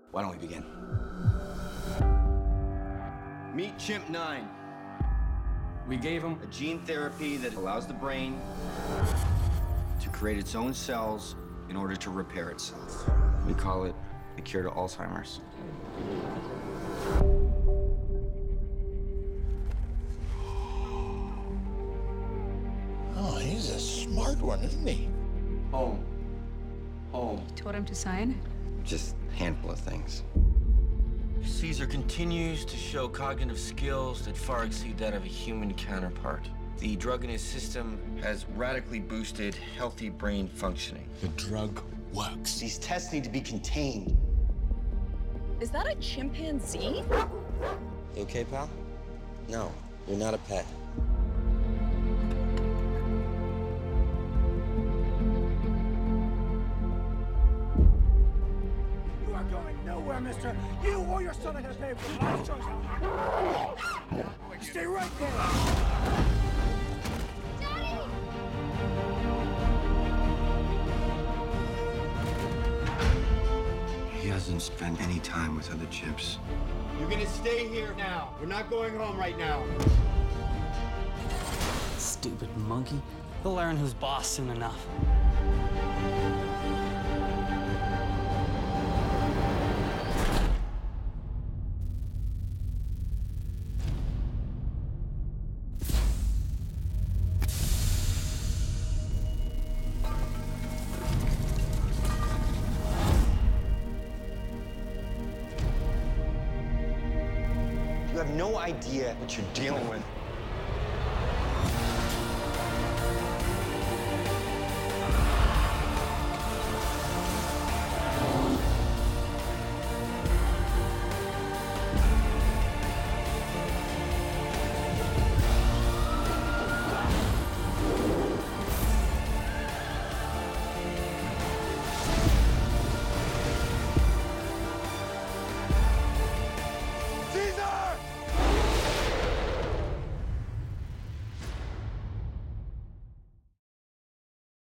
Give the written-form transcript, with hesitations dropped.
Why don't we begin? Meet Chimp 9. We gave him a gene therapy that allows the brain to create its own cells in order to repair itself. We call it the cure to Alzheimer's. Oh, he's a smart one, isn't he? Home. Home. You taught him to sign? Just a handful of things. Caesar continues to show cognitive skills that far exceed that of a human counterpart. The drug in his system has radically boosted healthy brain functioning. The drug works. These tests need to be contained. Is that a chimpanzee? You okay, pal? No, you're not a pet. You are going nowhere, mister. You or your son are gonna pay for the last choice. Stay right there. He hasn't spent any time with other chimps. You're gonna stay here now. We're not going home right now. Stupid monkey. He'll learn who's boss soon enough. You have no idea what you're dealing with.